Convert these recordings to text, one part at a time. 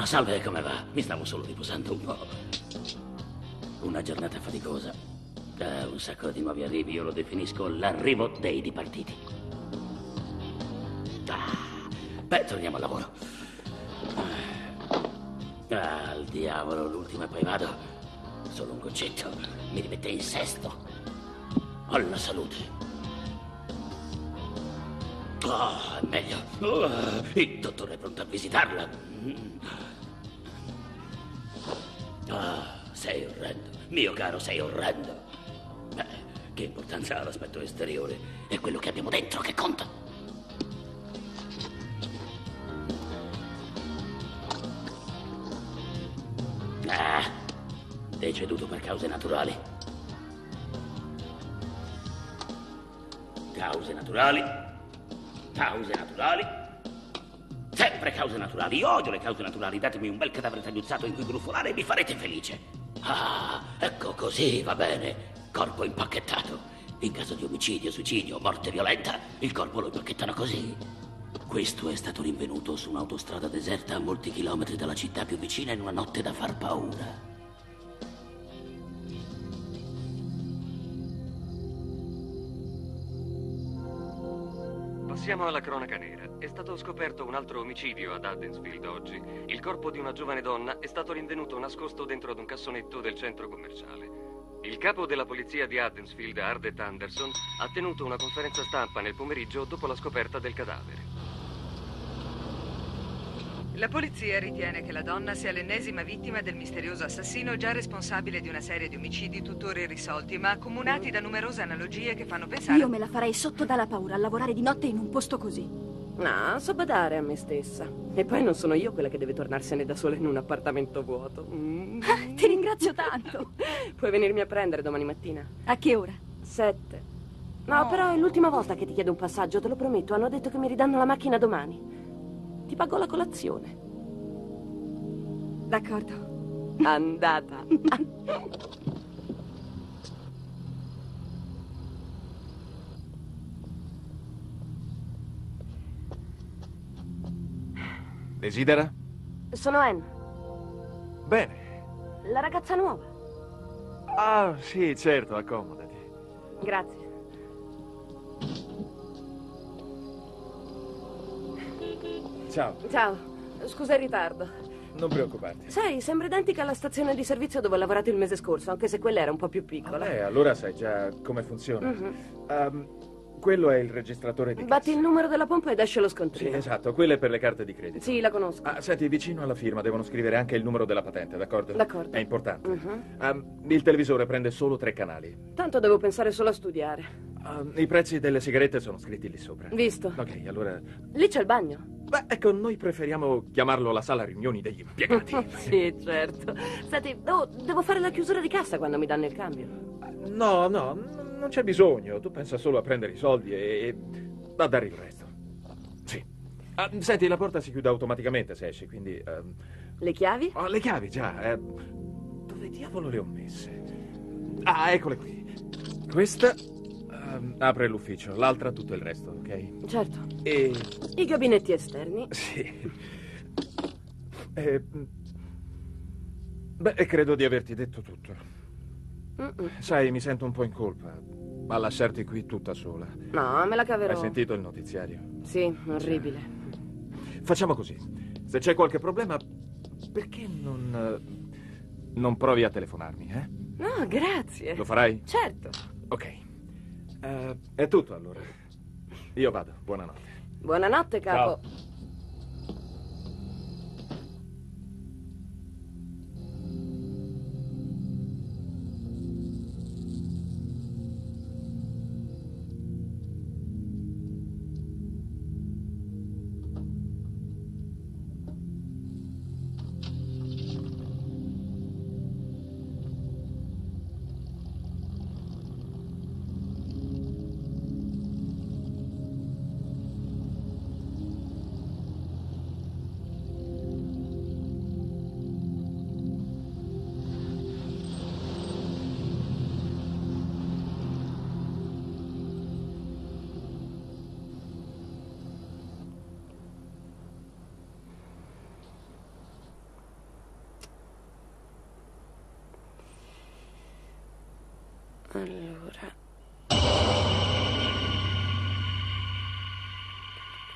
Ah, salve, come va? Mi stavo solo riposando un po'. Una giornata faticosa. Un sacco di nuovi arrivi, io lo definisco l'arrivo dei dipartiti. Beh, torniamo al lavoro. Al diavolo, l'ultima e poi vado. Solo un goccetto. Mi rimette in sesto. Alla salute. È meglio. Il dottore è pronto a visitarla. Sei orrendo. Mio caro, sei orrendo. Beh, che importanza ha l'aspetto esteriore? È quello che abbiamo dentro che conta. Deceduto per cause naturali. Cause naturali. Cause naturali. Sempre cause naturali. Io odio le cause naturali. Datemi un bel cadavere tagliuzzato in cui grufolare e mi farete felice. Ecco così, va bene. Corpo impacchettato. In caso di omicidio, suicidio, morte violenta, il corpo lo impacchettano così. Questo è stato rinvenuto su un'autostrada deserta a molti chilometri dalla città più vicina in una notte da far paura. Passiamo alla cronaca nera. È stato scoperto un altro omicidio ad Haddensfield oggi. Il corpo di una giovane donna è stato rinvenuto nascosto dentro ad un cassonetto del centro commerciale. Il capo della polizia di Haddensfield, Ardet Anderson, ha tenuto una conferenza stampa nel pomeriggio dopo la scoperta del cadavere. La polizia ritiene che la donna sia l'ennesima vittima del misterioso assassino già responsabile di una serie di omicidi tuttora irrisolti, ma accomunati da numerose analogie che fanno pensare... Io me la farei sotto dalla paura a lavorare di notte in un posto così. No, so badare a me stessa. E poi non sono io quella che deve tornarsene da sola in un appartamento vuoto. Ti ringrazio tanto. Puoi venirmi a prendere domani mattina? A che ora? 7. No, però è l'ultima volta che ti chiedo un passaggio, te lo prometto. Hanno detto che mi ridanno la macchina domani. Ti pago la colazione. D'accordo. Andata. Desidera? Sono Anne, Bene. la ragazza nuova. Ah, sì, certo, accomodati. Grazie. Ciao, Ciao, scusa il ritardo. non preoccuparti. Sai, sembra identica alla stazione di servizio dove ho lavorato il mese scorso, anche se quella era un po' più piccola. Allora sai già come funziona. Quello è il registratore di Batti cassa. il numero della pompa ed esce lo Sì, scontrino. esatto, quello è per le carte di credito. Sì, la conosco. Senti, vicino alla firma devono scrivere anche il numero della patente, d'accordo? D'accordo. È importante. Il televisore prende solo 3 canali. Tanto devo pensare solo a studiare. I prezzi delle sigarette sono scritti lì sopra. Visto. Ok, allora... Lì c'è il bagno. Beh, ecco, noi preferiamo chiamarlo la sala riunioni degli impiegati. Sì, certo. Senti, devo fare la chiusura di cassa quando mi danno il cambio. No, non c'è bisogno. Tu pensa solo a prendere i soldi e a dare il resto. Sì. Senti, la porta si chiude automaticamente se esci, quindi... Le chiavi? le chiavi, già. Dove diavolo le ho messe? Eccole qui. Questa apre l'ufficio, l'altra tutto il resto, ok? Certo. E... I gabinetti esterni? Sì. Beh, credo di averti detto tutto. Sai, mi sento un po' in colpa a lasciarti qui tutta sola. No, me la caverò. Hai sentito il notiziario? Sì, orribile. Facciamo così. Se c'è qualche problema, perché non provi a telefonarmi, eh? No, grazie. Lo farai? Certo. Ok. È tutto allora. Io vado. Buonanotte. Buonanotte, capo. Ciao.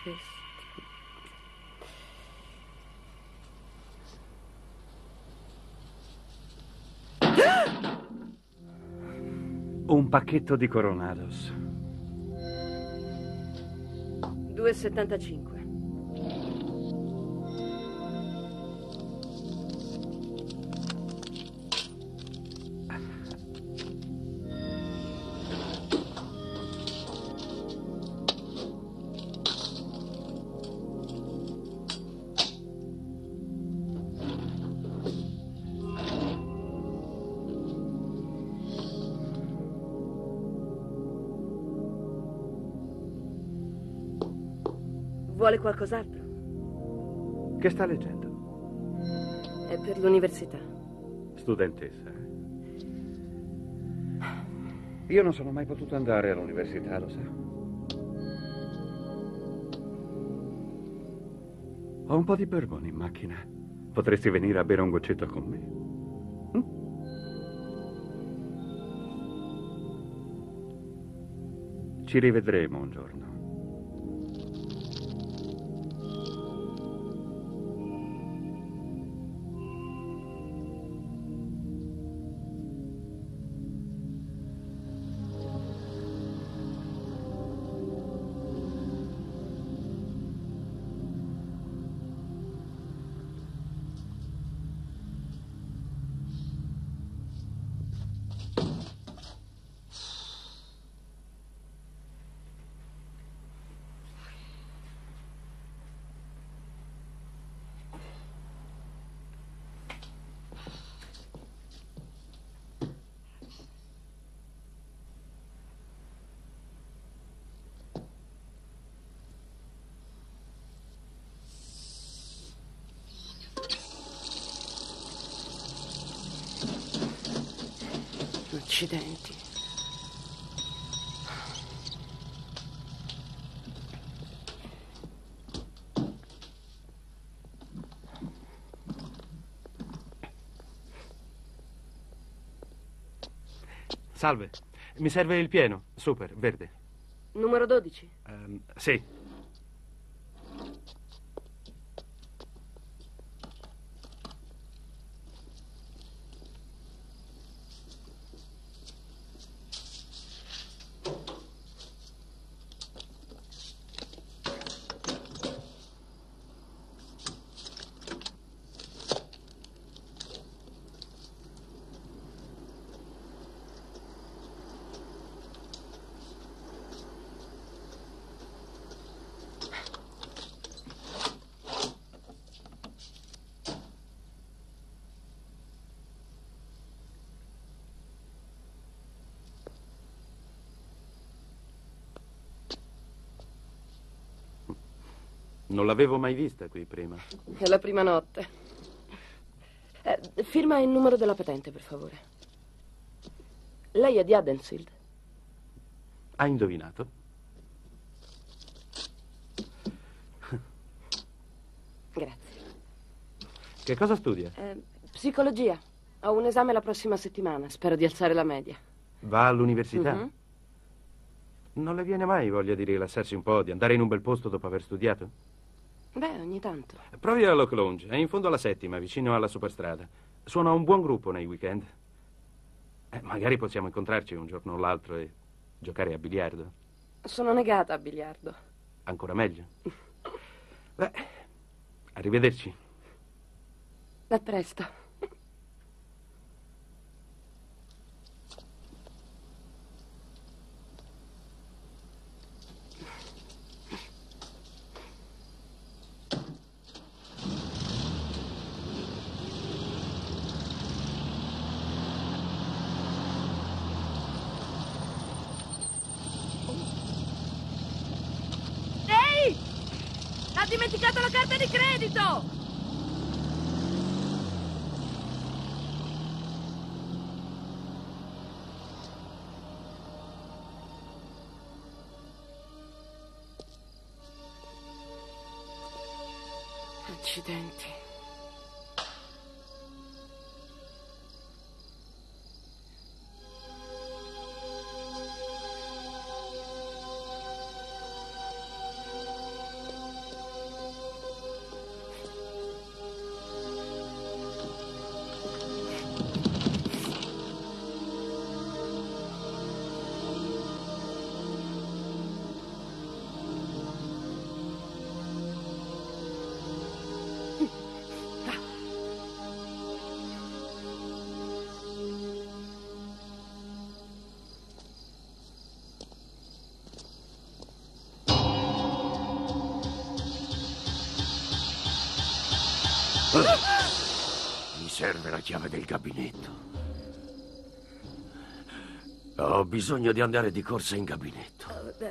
Un pacchetto di Coronados. 2,75. Vuole qualcos'altro? Che sta leggendo? È per l'università. Studentessa. Io non sono mai potuto andare all'università, lo sa. Ho un po' di bourbon in macchina. Potresti venire a bere un goccetto con me? Ci rivedremo un giorno. Accidenti. Salve, mi serve il pieno, super, verde. Numero 12. Sì. Non l'avevo mai vista qui prima. È la prima notte. Firma il numero della patente, per favore. Lei è di Haddonfield? Ha indovinato? Grazie. Che cosa studia? Psicologia. Ho un esame la prossima settimana. Spero di alzare la media. Va all'università? Mhm. Non le viene mai voglia di rilassarsi un po', di andare in un bel posto dopo aver studiato? Beh, ogni tanto. Provi all'Oak Lounge, è in fondo alla 7ª, vicino alla superstrada. Suona un buon gruppo nei weekend. Magari possiamo incontrarci un giorno o l'altro e giocare a biliardo. Sono negata a biliardo. Ancora meglio. Beh, arrivederci. A presto. Ehi! Ha dimenticato la carta di credito! Accidenti. Mi serve la chiave del gabinetto. Ho bisogno di andare di corsa in gabinetto.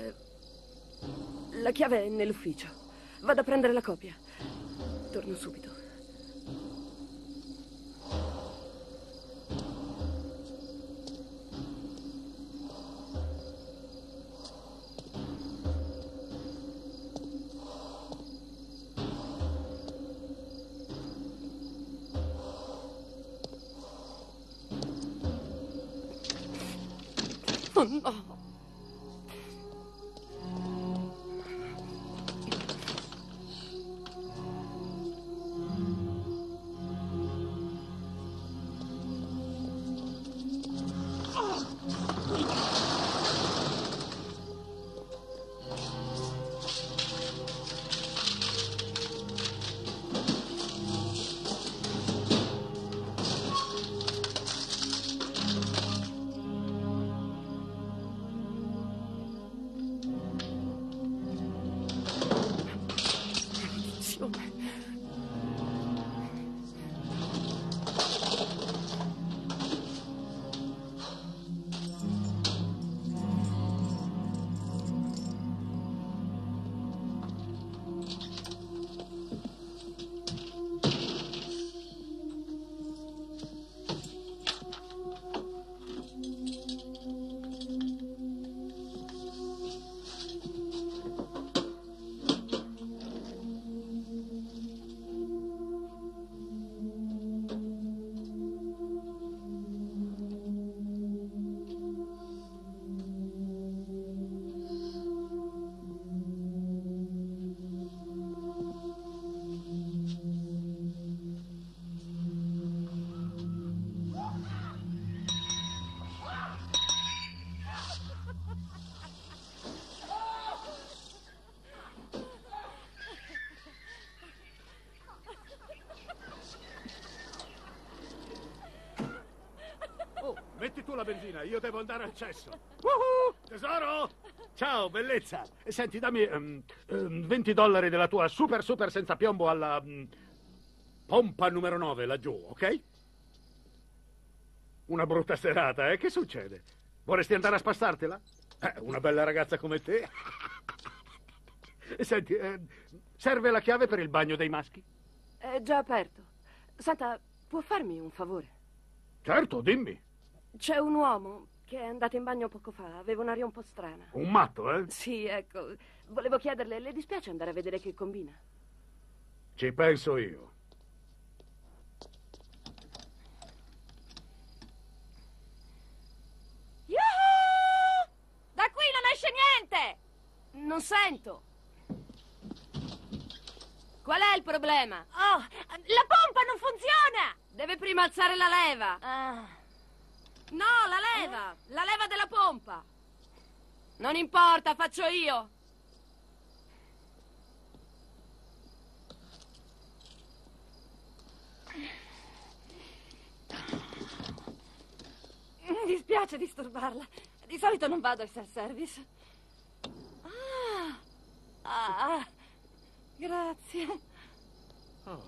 La chiave è nell'ufficio. Vado a prendere la copia. Torno subito. Oh no! Metti tu la benzina, io devo andare al cesso. Tesoro! Ciao, bellezza. Senti, dammi $20 della tua super senza piombo alla pompa numero 9 laggiù, ok? Una brutta serata, eh? Che succede? Vorresti andare a spassartela? Una bella ragazza come te. Senti, serve la chiave per il bagno dei maschi? È già aperto. Santa, può farmi un favore? Certo, dimmi. C'è un uomo che è andato in bagno poco fa. Aveva un'aria un po' strana. Un matto, eh? Sì, ecco. Volevo chiederle, le dispiace andare a vedere che combina? Ci penso io. Yuhu! Da qui non esce niente! Non sento. Qual è il problema? Oh, la pompa non funziona! Deve prima alzare la leva. No, la leva! La leva della pompa! Non importa, faccio io! Mi dispiace disturbarla. Di solito non vado al self-service. Grazie. Oh.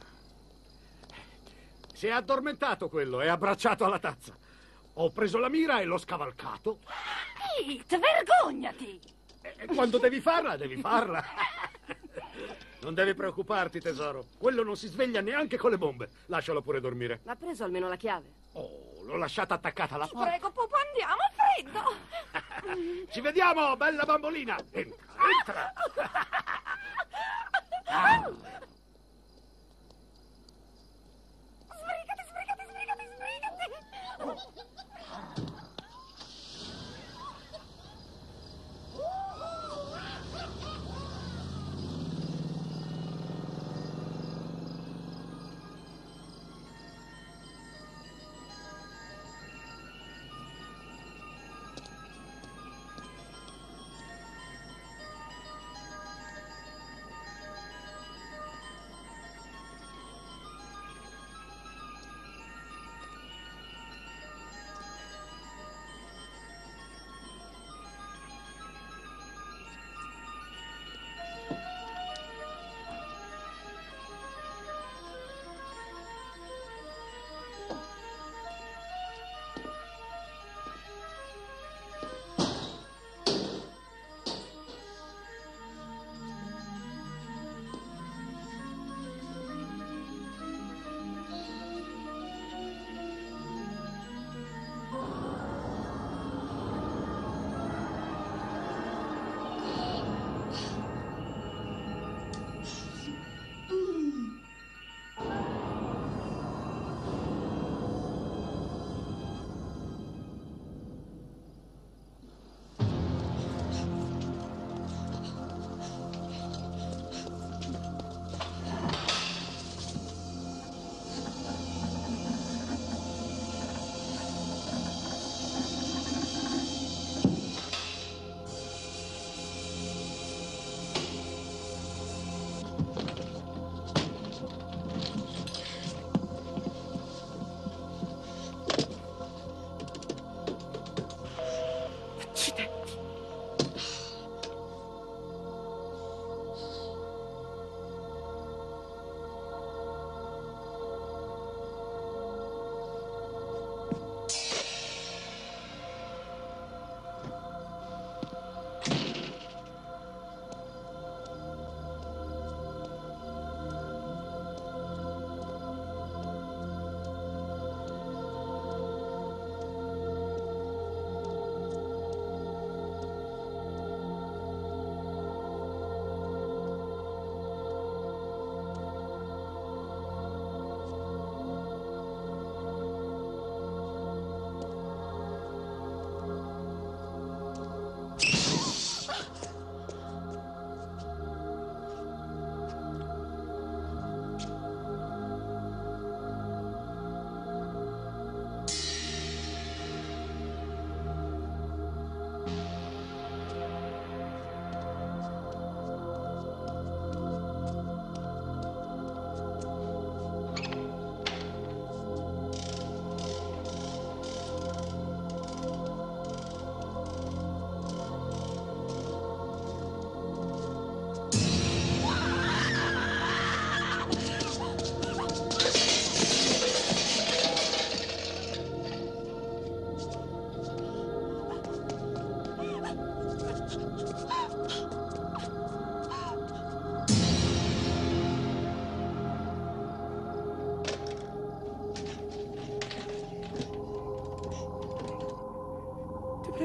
Si è addormentato quello, è abbracciato alla tazza. Ho preso la mira e l'ho scavalcato. Pete, vergognati! E quando devi farla, devi farla. Non devi preoccuparti, tesoro. Quello non si sveglia neanche con le bombe. Lascialo pure dormire. Ma ha preso almeno la chiave? Oh, l'ho lasciata attaccata alla porta. Prego, Pupo, andiamo, freddo! Ci vediamo, bella bambolina. Entra, entra. Sbrigati!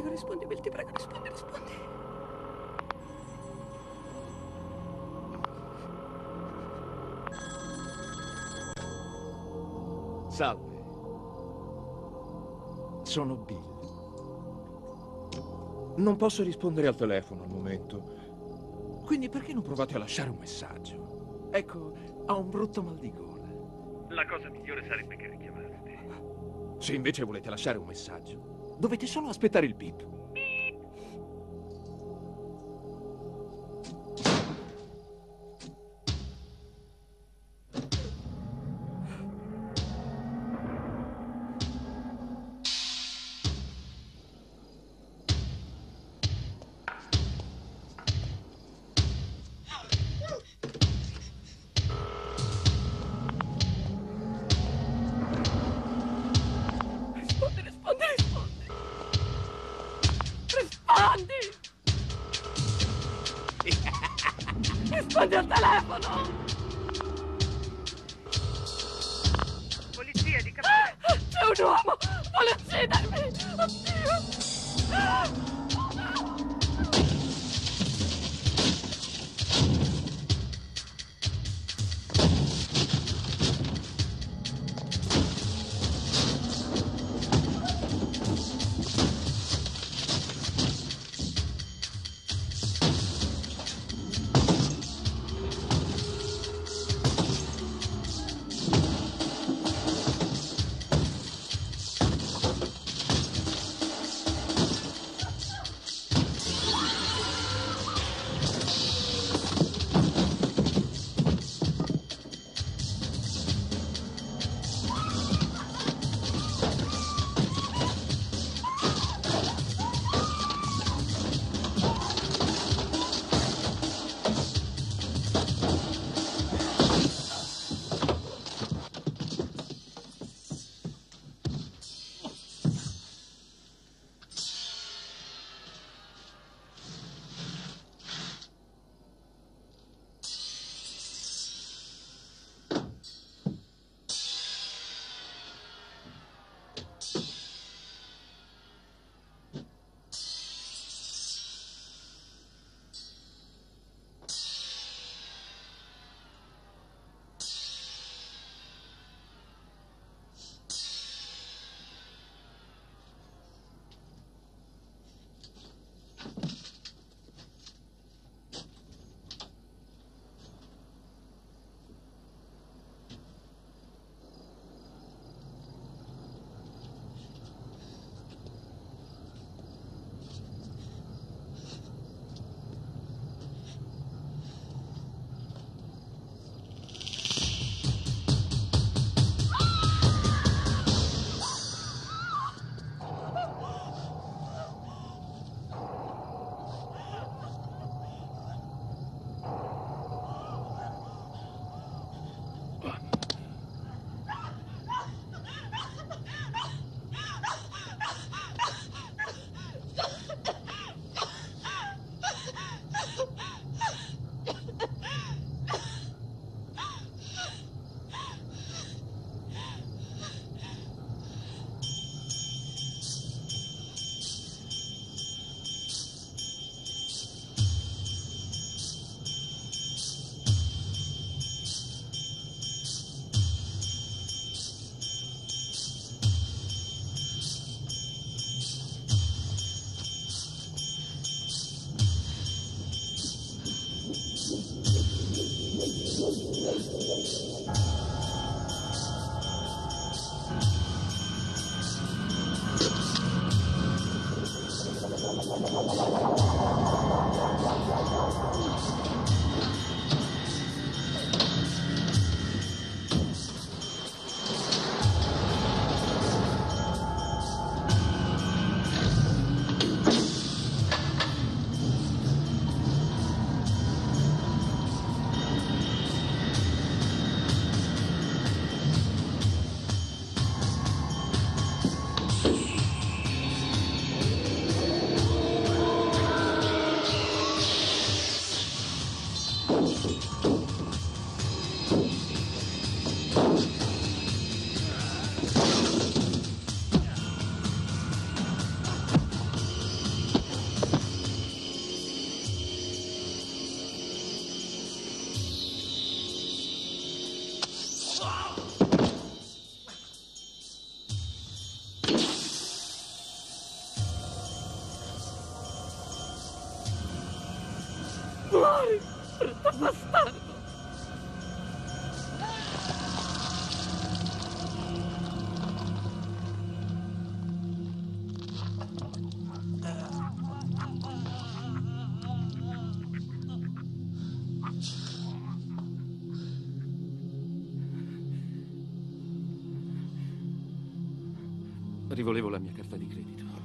prego, rispondi, Bill, ti prego, rispondi. Salve. Sono Bill. Non posso rispondere al telefono al momento. Quindi perché non provate a lasciare un messaggio? Ecco, ho un brutto mal di gola. La cosa migliore sarebbe che richiamarti. Se invece volete lasciare un messaggio, dovete solo aspettare il beep. Rispondi al telefono! Polizia di Capone. C'è un uomo! Vuole uccidermi! Oddio! Rivolevo la mia carta di credito.